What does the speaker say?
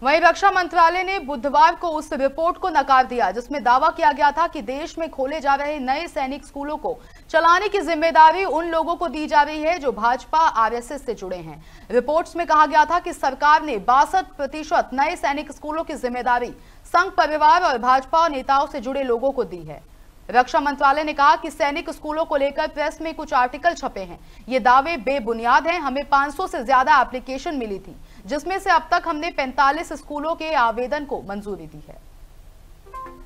वहीं रक्षा मंत्रालय ने बुधवार को उस रिपोर्ट को नकार दिया जिसमें दावा किया गया था कि देश में खोले जा रहे नए सैनिक स्कूलों को चलाने की जिम्मेदारी उन लोगों को दी जा रही है जो भाजपा आरएसएस से जुड़े हैं। रिपोर्ट्स में कहा गया था कि सरकार ने 62% नए सैनिक स्कूलों की जिम्मेदारी संघ परिवार और भाजपा नेताओं से जुड़े लोगों को दी है। रक्षा मंत्रालय ने कहा कि सैनिक स्कूलों को लेकर प्रेस में कुछ आर्टिकल छपे हैं, ये दावे बेबुनियाद हैं। हमें 500 से ज्यादा एप्लीकेशन मिली थी जिसमें से अब तक हमने 45 स्कूलों के आवेदन को मंजूरी दी है।